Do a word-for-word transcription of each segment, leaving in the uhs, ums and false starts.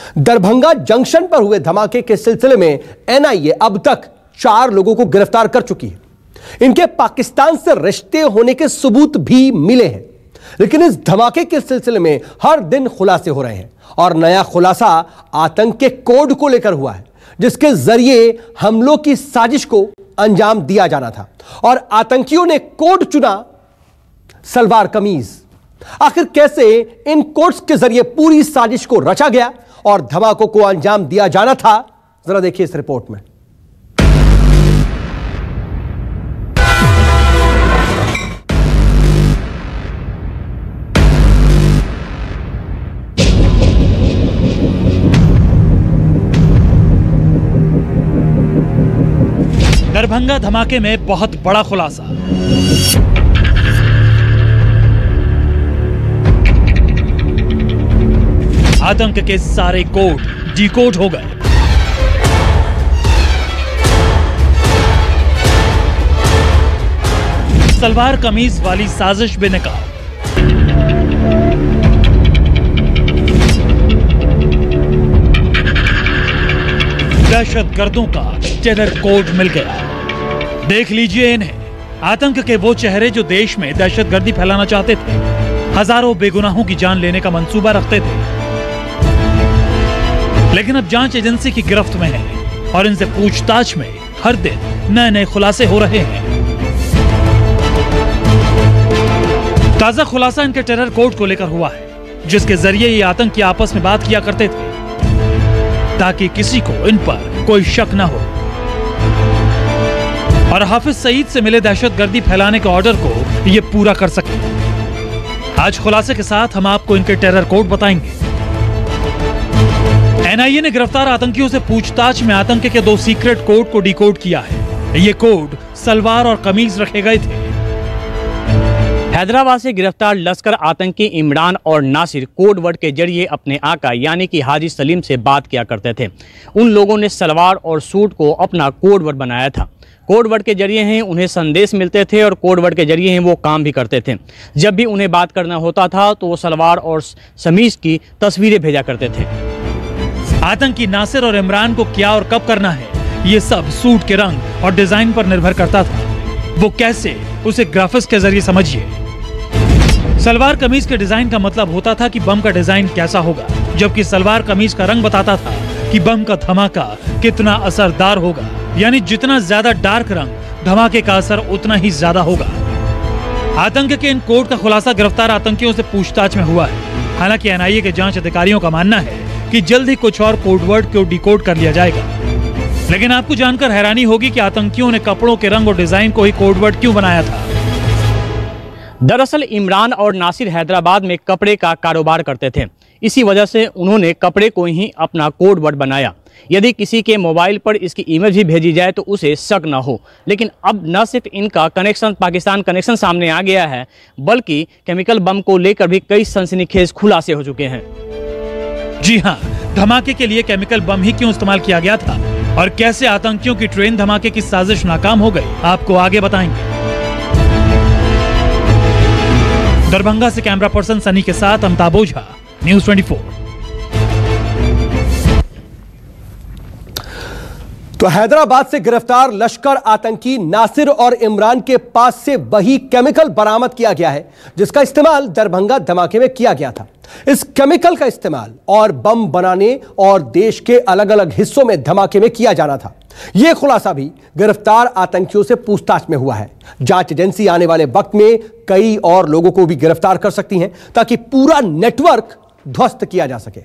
Darbhanga junction पर हुए धमाके के सिलसिले में एनआईए अब तक चार लोगों को गिरफ्तार कर चुकी है। इनके पाकिस्तान से रिश्ते होने के सबूत भी मिले हैं, लेकिन इस धमाके के सिलसिले में हर दिन खुलासे हो रहे हैं और नया खुलासा आतंक के कोड को लेकर हुआ है, जिसके जरिए हमलों की साजिश को अंजाम दिया जाना था और आतंकियों ने कोड चुना सलवार कमीज। आखिर कैसे इन कोड्स के जरिए पूरी साजिश को रचा गया और धमाकों को अंजाम दिया जाना था, जरा देखिए इस रिपोर्ट में। दरभंगा धमाके में बहुत बड़ा खुलासा। आतंक के सारे कोड डिकोड हो गए। सलवार कमीज वाली साजिश बेनकाब। दहशतगर्दों का टेरर कोड मिल गया। देख लीजिए इन्हें, आतंक के वो चेहरे जो देश में दहशतगर्दी फैलाना चाहते थे, हजारों बेगुनाहों की जान लेने का मंसूबा रखते थे, लेकिन अब जांच एजेंसी की गिरफ्त में है और इनसे पूछताछ में हर दिन नए नए खुलासे हो रहे हैं। ताजा खुलासा इनके टेरर कोड को लेकर हुआ है, जिसके जरिए ये आतंकी आपस में बात किया करते थे ताकि किसी को इन पर कोई शक न हो और हाफिज सईद से मिले दहशतगर्दी फैलाने के ऑर्डर को ये पूरा कर सके। आज खुलासे के साथ हम आपको इनके टेरर कोड बताएंगे। एनआईए ने गिरफ्तार आतंकियों से पूछताछ में आतंक के दो सीक्रेट कोड को डिकोड किया है। ये कोड सलवार और कमीज रखे गए थे। हैदराबाद से गिरफ्तार लश्कर आतंकी इमरान और नासिर कोड वर्ड के जरिए अपने आका यानी कि हाजी सलीम से बात किया करते थे। उन लोगों ने सलवार और सूट को अपना कोड वर्ड बनाया था। कोड वर्ड के जरिए ही उन्हें संदेश मिलते थे और कोड वर्ड के जरिए ही वो काम भी करते थे। जब भी उन्हें बात करना होता था तो वो सलवार और समीज की तस्वीरें भेजा करते थे। आतंकी नासिर और इमरान को क्या और कब करना है, ये सब सूट के रंग और डिजाइन पर निर्भर करता था। वो कैसे, उसे ग्राफिक्स के जरिए समझिए। सलवार कमीज के डिजाइन का मतलब होता था कि बम का डिजाइन कैसा होगा, जबकि सलवार कमीज का रंग बताता था कि बम का धमाका कितना असरदार होगा। यानी जितना ज्यादा डार्क रंग, धमाके का असर उतना ही ज्यादा होगा। आतंक के इन कोड का खुलासा गिरफ्तार आतंकियों से पूछताछ में हुआ है। हालांकि एनआईए के जांच अधिकारियों का मानना है कि जल्द ही कुछ और कोडवर्ड को डिकोड कर लिया जाएगा। लेकिन आपको जानकर हैरानी होगी कि आतंकियों ने कपड़ों के रंग और डिजाइन को ही कोडवर्ड क्यों बनाया था। दरअसल इमरान और नासिर हैदराबाद में कपड़े का कारोबार करते थे। इसी वजह से उन्होंने कपड़े को ही अपना कोड वर्ड बनाया। यदि किसी के मोबाइल पर इसकी इमेज भी भेजी जाए तो उसे शक न हो। लेकिन अब न सिर्फ इनका कनेक्शन पाकिस्तान कनेक्शन सामने आ गया है, बल्कि केमिकल बम को लेकर भी कई सनसनीखेज खुलासे हो चुके हैं। जी हाँ, धमाके के लिए केमिकल बम ही क्यों इस्तेमाल किया गया था और कैसे आतंकियों की ट्रेन धमाके की साजिश नाकाम हो गई, आपको आगे बताएंगे। दरभंगा से कैमरा पर्सन सनी के साथ अमिताभ ओझा, न्यूज़ चौबीस। तो हैदराबाद से गिरफ्तार लश्कर आतंकी नासिर और इमरान के पास से वही केमिकल बरामद किया गया है जिसका इस्तेमाल दरभंगा धमाके में किया गया था। इस केमिकल का इस्तेमाल और बम बनाने और देश के अलग अलग हिस्सों में धमाके में किया जाना था। यह खुलासा भी गिरफ्तार आतंकियों से पूछताछ में हुआ है। जांच एजेंसी आने वाले वक्त में कई और लोगों को भी गिरफ्तार कर सकती हैं ताकि पूरा नेटवर्क ध्वस्त किया जा सके।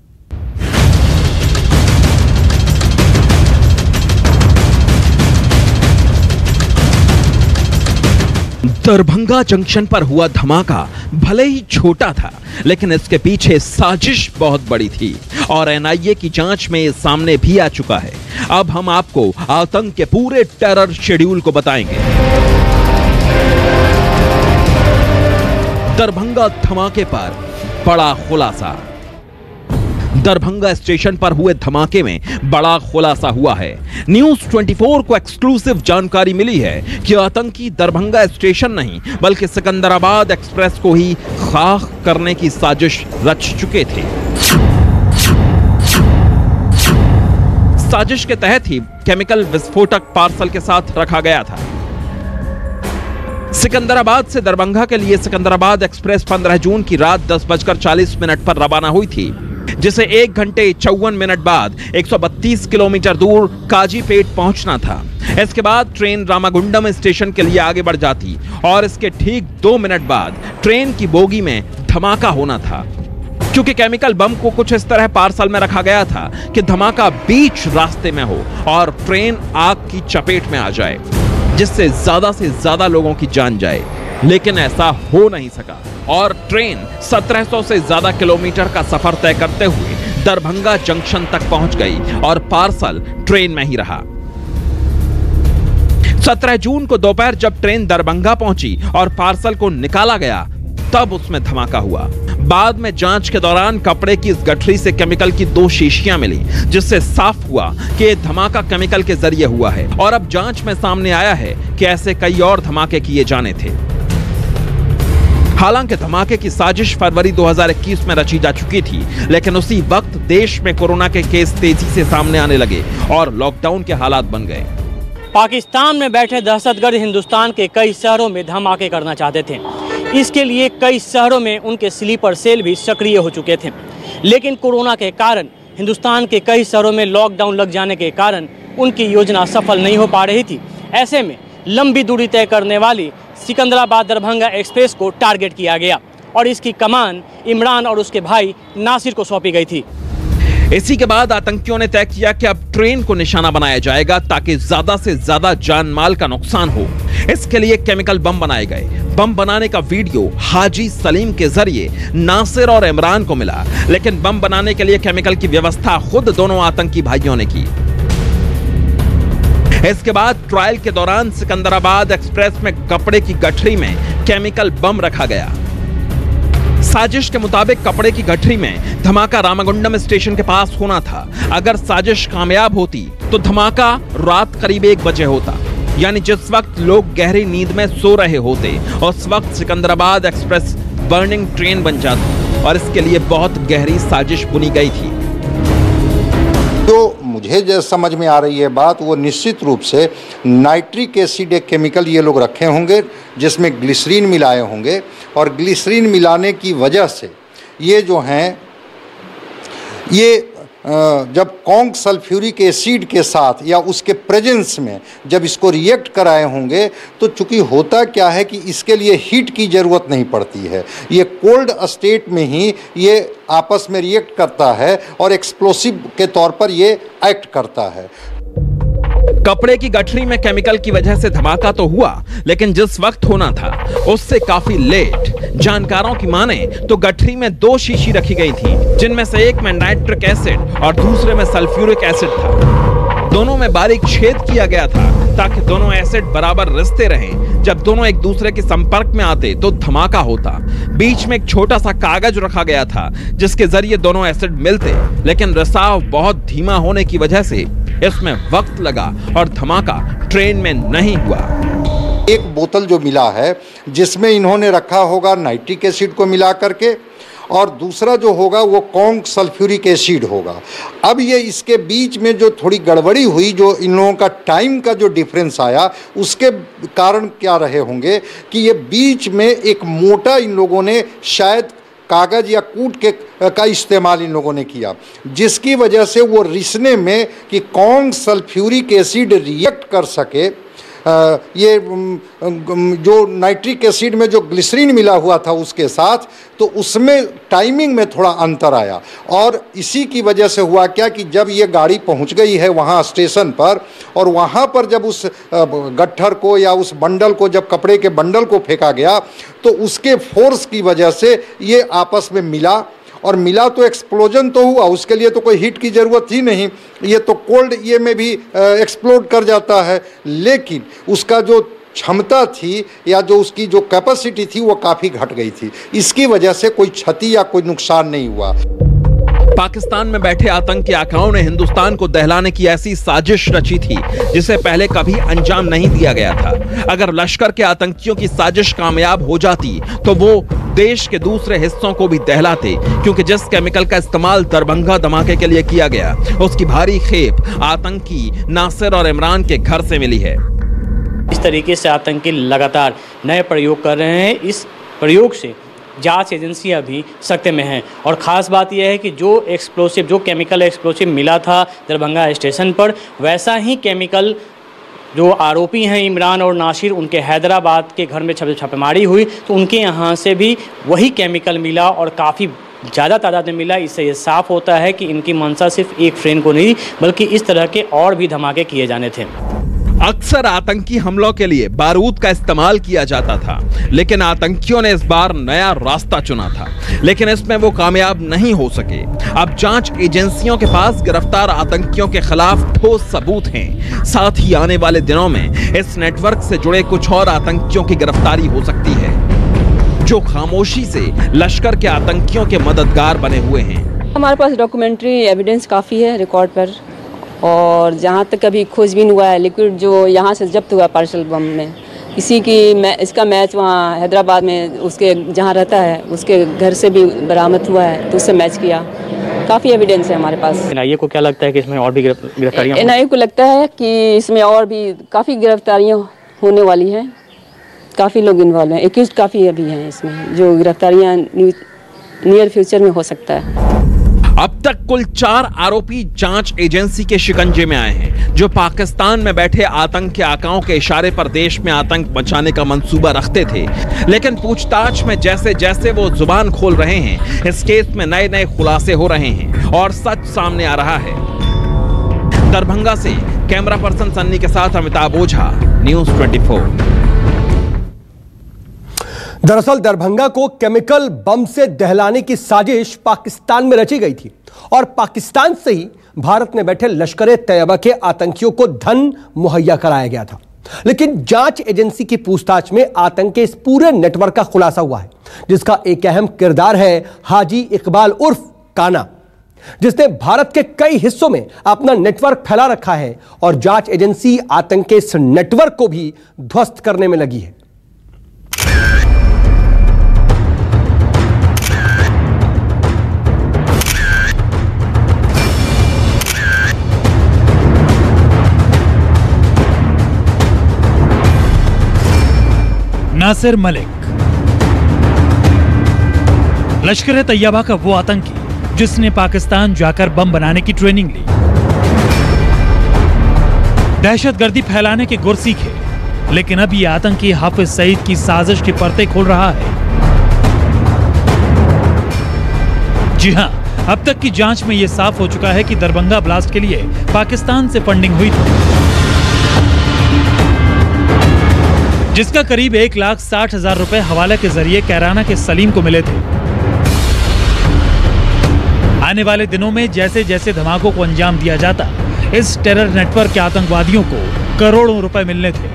दरभंगा जंक्शन पर हुआ धमाका भले ही छोटा था, लेकिन इसके पीछे साजिश बहुत बड़ी थी और एनआईए की जांच में ये सामने भी आ चुका है। अब हम आपको आतंक के पूरे टेरर शेड्यूल को बताएंगे। दरभंगा धमाके पर बड़ा खुलासा। दरभंगा स्टेशन पर हुए धमाके में बड़ा खुलासा हुआ है। न्यूज़ चौबीस को एक्सक्लूसिव जानकारी मिली है कि आतंकी दरभंगा स्टेशन नहीं बल्कि सिकंदराबाद एक्सप्रेस को ही खाक करने की साजिश रच चुके थे। इस साजिश के तहत ही केमिकल विस्फोटक पार्सल के साथ रखा गया था। सिकंदराबाद से दरभंगा के लिए सिकंदराबाद एक्सप्रेस पंद्रह जून की रात दस बजकर चालीस मिनट पर रवाना हुई थी, जिसे एक घंटे चौवन मिनट बाद एक सौ बत्तीस किलोमीटर दूर काजीपेट पहुंचना था। इसके बाद ट्रेन रामागुंडम स्टेशन के लिए आगे बढ़ जाती और इसके ठीक दो मिनट बाद ट्रेन की बोगी में धमाका होना था। क्योंकि केमिकल बम को कुछ इस तरह पार्सल में रखा गया था कि धमाका बीच रास्ते में हो और ट्रेन आग की चपेट में आ जाए, जिससे ज्यादा से ज्यादा लोगों की जान जाए, लेकिन ऐसा हो नहीं सका और ट्रेन सत्रह सौ से ज्यादा किलोमीटर का सफर तय करते हुए दरभंगा जंक्शन तक पहुंच गई और पार्सल ट्रेन में ही रहा। सत्रह जून को दोपहर जब ट्रेन दरभंगा पहुंची और पार्सल को निकाला गया, तब उसमें धमाका हुआ। बाद में जांच के दौरान कपड़े की इस गठरी से केमिकल की दो शीशियां मिली, जिससे साफ हुआ कि यह धमाका केमिकल के जरिए हुआ है और अब जांच में सामने आया है कि ऐसे कई और धमाके किए जाने थे। हालांकि धमाके की साजिश फरवरी दो हज़ार इक्कीस में रची जा चुकी थी, लेकिन उसी वक्त देश में कोरोना के केस तेजी से सामने आने लगे और लॉकडाउन के हालात बन गए। पाकिस्तान में बैठे दहशतगर्द हिंदुस्तान के कई शहरों में धमाके करना चाहते थे। इसके लिए कई शहरों में उनके स्लीपर सेल भी सक्रिय हो चुके थे, लेकिन कोरोना के कारण हिंदुस्तान के कई शहरों में लॉकडाउन लग जाने के कारण उनकी योजना सफल नहीं हो पा रही थी। ऐसे में लंबी दूरी तय करने वाली सिकंदराबाद दरभंगा एक्सप्रेस को टारगेट किया गया और इसकी कमान इमरान और उसके भाई नासिर को सौंपी गई थी। इसी के बाद आतंकियों ने तय किया कि अब ट्रेन को निशाना बनाया जाएगा ताकि ज्यादा से ज्यादा जान माल का नुकसान हो। इसके लिए केमिकल बम बनाए गए। बम बनाने का वीडियो हाजी सलीम के जरिए नासिर और इमरान को मिला, लेकिन बम बनाने के लिए केमिकल की व्यवस्था खुद दोनों आतंकी भाइयों ने की। इसके बाद ट्रायल के दौरान सिकंदराबाद एक्सप्रेस में कपड़े की गठरी में केमिकल बम रखा गया। साजिश के मुताबिक कपड़े की गठरी में धमाका रामागुंडम स्टेशन के पास होना था। अगर साजिश कामयाब होती तो धमाका रात करीब एक बजे होता, यानी जिस वक्त लोग गहरी नींद में सो रहे होते, उस वक्त सिकंदराबाद एक्सप्रेस बर्निंग ट्रेन बन जाती और इसके लिए बहुत गहरी साजिश बुनी गई थी। जो मुझे जो समझ में आ रही है बात, वो निश्चित रूप से नाइट्रिक एसिड एक केमिकल ये लोग रखे होंगे जिसमें ग्लिसरीन मिलाए होंगे और ग्लिसरीन मिलाने की वजह से ये जो हैं ये जब कॉन्क सल्फ्यूरिक एसिड के साथ या उसके प्रेजेंस में जब इसको रिएक्ट कराए होंगे, तो चूंकि होता क्या है कि इसके लिए हीट की ज़रूरत नहीं पड़ती है, ये कोल्ड स्टेट में ही ये आपस में रिएक्ट करता है और एक्सप्लोसिव के तौर पर ये एक्ट करता है। कपड़े की गठरी में केमिकल की वजह से धमाका तो हुआ, लेकिन जिस वक्त होना था उससे काफी लेट। जानकारों की माने तो गठरी में दो शीशी रखी गई थी, जिनमें से एक में नाइट्रिक एसिड और दूसरे में सल्फ्यूरिक एसिड था। दोनों में बारीक छेद किया गया था ताकि दोनों एसिड बराबर रिसते रहें। जब दोनों एक दूसरे के संपर्क में आते तो धमाका होता। बीच में एक छोटा सा कागज रखा गया था जिसके जरिए दोनों एसिड मिलते, लेकिन रिसाव बहुत धीमा होने की वजह से इसमें वक्त लगा और धमाका ट्रेन में नहीं हुआ। एक बोतल जो मिला है जिसमें इन्होंने रखा होगा नाइट्रिक एसिड को मिला करके, और दूसरा जो होगा वो कॉन्क सल्फ्यूरिक एसिड होगा। अब ये इसके बीच में जो थोड़ी गड़बड़ी हुई, जो इन लोगों का टाइम का जो डिफरेंस आया, उसके कारण क्या रहे होंगे कि ये बीच में एक मोटा इन लोगों ने शायद कागज़ या कूट के का इस्तेमाल इन लोगों ने किया, जिसकी वजह से वो रिसने में कि कॉन्क सल्फ्यूरिक एसिड रिएक्ट कर सके, ये जो नाइट्रिक एसिड में जो ग्लिसरीन मिला हुआ था उसके साथ, तो उसमें टाइमिंग में थोड़ा अंतर आया। और इसी की वजह से हुआ क्या कि जब ये गाड़ी पहुंच गई है वहाँ स्टेशन पर, और वहाँ पर जब उस गट्ठर को या उस बंडल को, जब कपड़े के बंडल को फेंका गया, तो उसके फोर्स की वजह से ये आपस में मिला, और मिला तो एक्सप्लोजन तो हुआ, उसके लिए तो कोई हीट की ज़रूरत ही नहीं, ये तो कोल्ड ये में भी एक्सप्लोड कर जाता है। लेकिन उसका जो क्षमता थी या जो उसकी जो कैपेसिटी थी वो काफ़ी घट गई थी। इसकी वजह से कोई क्षति या कोई नुकसान नहीं हुआ। पाकिस्तान में बैठे आतंकी आकाओं ने हिंदुस्तान को दहलाने की ऐसी साजिश रची थी जिसे पहले कभी अंजाम नहीं दिया गया था। अगर लश्कर के आतंकियों की साजिश कामयाब हो जाती तो वो देश के दूसरे हिस्सों को भी दहलाते, क्योंकि जिस केमिकल का इस्तेमाल दरभंगा धमाके के लिए किया गया उसकी भारी खेप आतंकी नासिर और इमरान के घर से मिली है। इस तरीके से आतंकी लगातार नए प्रयोग कर रहे हैं। इस प्रयोग से जांच एजेंसियां भी सख्ते में हैं और ख़ास बात यह है कि जो एक्सप्लोसिव जो केमिकल एक्सप्लोसिव मिला था दरभंगा स्टेशन पर, वैसा ही केमिकल जो आरोपी हैं इमरान और नासिर, उनके हैदराबाद के घर में छापेमारी हुई तो उनके यहाँ से भी वही केमिकल मिला और काफ़ी ज़्यादा तादाद में मिला। इससे ये साफ होता है कि इनकी मंशा सिर्फ एक फ्रेंड को नहीं बल्कि इस तरह के और भी धमाके किए जाने थे। अक्सर आतंकी हमलों के लिए बारूद का इस्तेमाल किया जाता था, लेकिन आतंकियों ने इस बार नया रास्ता चुना था, लेकिन इसमें वो कामयाब नहीं हो सके। अब जांच एजेंसियों के पास गिरफ्तार आतंकियों के खिलाफ ठोस सबूत हैं। साथ ही आने वाले दिनों में इस नेटवर्क से जुड़े कुछ और आतंकियों की गिरफ्तारी हो सकती है जो खामोशी से लश्कर के आतंकियों के मददगार बने हुए हैं। हमारे पास डॉक्यूमेंट्री एविडेंस काफ़ी है रिकॉर्ड पर, और जहाँ तक अभी खोजबीन हुआ है लिक्विड जो यहाँ से जब्त हुआ पार्सल बम में, इसी की मै, इसका मैच वहाँ हैदराबाद में उसके जहाँ रहता है उसके घर से भी बरामद हुआ है, तो उससे मैच किया। काफ़ी एविडेंस है हमारे पास। एनआईए को क्या लगता है कि इसमें और भी गिरफ्तारियाँ? एनआईए को लगता है कि इसमें और भी काफ़ी गिरफ्तारियाँ होने वाली हैं। काफ़ी लोग इन्वॉल्व हैं, एक्यूज काफ़ी अभी हैं इसमें, जो गिरफ्तारियाँ नियर फ्यूचर में हो सकता है। अब तक कुल चार आरोपी जांच एजेंसी के शिकंजे में आए हैं जो पाकिस्तान में बैठे आतंक के आकाओं के इशारे पर देश में आतंक मचाने का मंसूबा रखते थे। लेकिन पूछताछ में जैसे जैसे वो जुबान खोल रहे हैं, इस केस में नए नए खुलासे हो रहे हैं और सच सामने आ रहा है। दरभंगा से कैमरा पर्सन सन्नी के साथ अमिताभ ओझा, न्यूज़ चौबीस। दरअसल दरभंगा को केमिकल बम से दहलाने की साजिश पाकिस्तान में रची गई थी और पाकिस्तान से ही भारत में बैठे लश्कर ए तैयबा के आतंकियों को धन मुहैया कराया गया था। लेकिन जांच एजेंसी की पूछताछ में आतंक के इस पूरे नेटवर्क का खुलासा हुआ है, जिसका एक अहम किरदार है हाजी इकबाल उर्फ काना, जिसने भारत के कई हिस्सों में अपना नेटवर्क फैला रखा है और जांच एजेंसी आतंक के इस नेटवर्क को भी ध्वस्त करने में लगी है। नासिर मलिक लश्कर ए तैयबा का वो आतंकी जिसने पाकिस्तान जाकर बम बनाने की ट्रेनिंग ली, दहशतगर्दी फैलाने के गुर सीखे, लेकिन अब ये आतंकी हाफिज सईद की साजिश की परतें खोल रहा है। जी हां, अब तक की जांच में यह साफ हो चुका है कि दरभंगा ब्लास्ट के लिए पाकिस्तान से फंडिंग हुई थी, जिसका करीब एक लाख साठ हजार रुपए हवाले के जरिए कैराना के सलीम को मिले थे। आने वाले दिनों में जैसे जैसे धमाकों को अंजाम दिया जाता, इस टेरर नेटवर्क के आतंकवादियों को करोड़ों रुपए मिलने थे।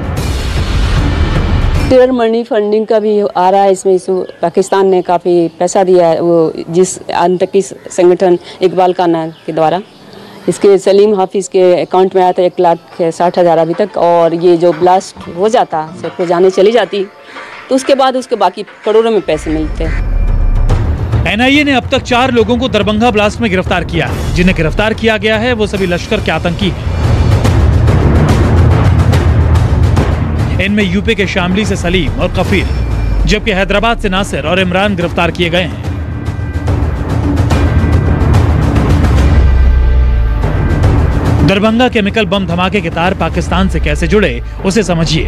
टेरर मनी फंडिंग का भी आ रहा है इसमें। इसमें पाकिस्तान ने काफ़ी पैसा दिया है, वो जिस आतंकी संगठन इकबाल काना के द्वारा। इसके सलीम हाफिज के अकाउंट में आया था एक लाख साठ हज़ार अभी तक, और ये जो ब्लास्ट हो जाता सबको जाने चली जाती तो उसके बाद उसके बाकी करोड़ों में पैसे मिलते। एनआईए ने अब तक चार लोगों को दरभंगा ब्लास्ट में गिरफ्तार किया है। जिन्हें गिरफ्तार किया गया है वो सभी लश्कर के आतंकी हैं। इनमें यूपी के शामली से सलीम और कफील, जबकि हैदराबाद से नासिर और इमरान गिरफ्तार किए गए हैं। दरभंगा केमिकल बम धमाके के तार पाकिस्तान से कैसे जुड़े उसे समझिए।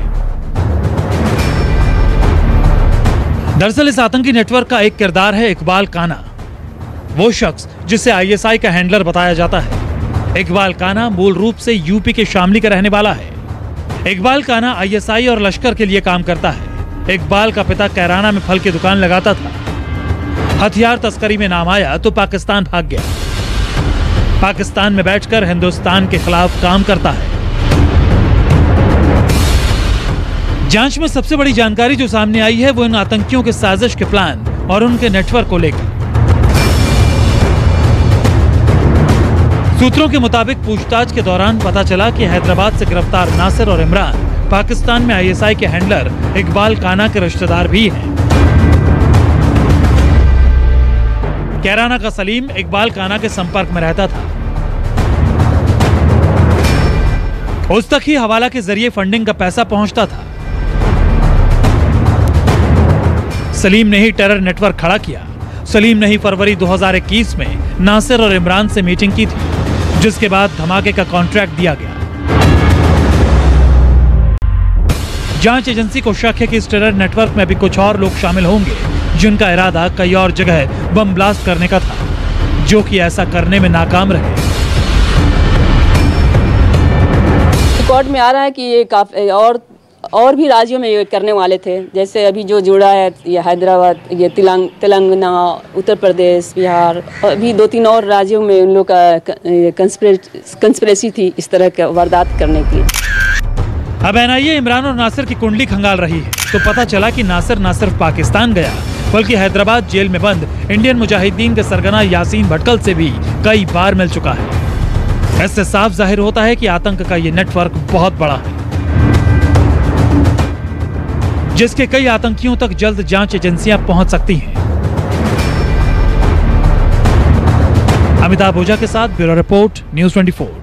दरअसल इस आतंकी नेटवर्क का एक किरदार है इकबाल काना, वो शख्स जिसे आईएसआई का हैंडलर बताया जाता है। इकबाल काना मूल रूप से यूपी के शामली का रहने वाला है। इकबाल काना आईएसआई और लश्कर के लिए काम करता है। इकबाल का पिता कैराना में फल की दुकान लगाता था। हथियार तस्करी में नाम आया तो पाकिस्तान भाग गया। पाकिस्तान में बैठकर हिंदुस्तान के खिलाफ काम करता है। जांच में सबसे बड़ी जानकारी जो सामने आई है वो इन आतंकियों के साजिश के प्लान और उनके नेटवर्क को लेकर। सूत्रों के मुताबिक पूछताछ के दौरान पता चला कि हैदराबाद से गिरफ्तार नासिर और इमरान पाकिस्तान में आईएसआई के हैंडलर इकबाल काना के रिश्तेदार भी हैं। कैराना का सलीम इकबाल काना के संपर्क में रहता था। उस तक ही हवाला के जरिए फंडिंग का पैसा पहुंचता था। सलीम ने ही टेरर नेटवर्क खड़ा किया। सलीम ने ही फरवरी दो हज़ार इक्कीस में नासिर और इमरान से मीटिंग की थी, जिसके बाद धमाके का कॉन्ट्रैक्ट दिया गया। जांच एजेंसी को शक है कि इस टेरर नेटवर्क में भी कुछ और लोग शामिल होंगे, जिनका इरादा कई और जगह बम ब्लास्ट करने का था, जो कि ऐसा करने में नाकाम रहे। रिकॉर्ड में आ रहा है कि ये काफी और और भी राज्यों में ये करने वाले थे। जैसे अभी जो जुड़ा है ये हैदराबाद, ये तेलंग तेलंगाना, उत्तर प्रदेश, बिहार, अभी दो तीन और राज्यों में उन लोग का कंस्पिरेसी थी इस तरह का वारदात करने की। अब एनआईए इमरान और नासिर की कुंडली खंगाल रही है, तो पता चला कि नासिर न सिर्फ पाकिस्तान गया, बल्कि हैदराबाद जेल में बंद इंडियन मुजाहिदीन के सरगना यासीन भटकल से भी कई बार मिल चुका है। इससे साफ जाहिर होता है कि आतंक का ये नेटवर्क बहुत बड़ा है, जिसके कई आतंकियों तक जल्द जांच एजेंसियां पहुंच सकती हैं। अमिताभ ओझा के साथ ब्यूरो रिपोर्ट, न्यूज़ चौबीस।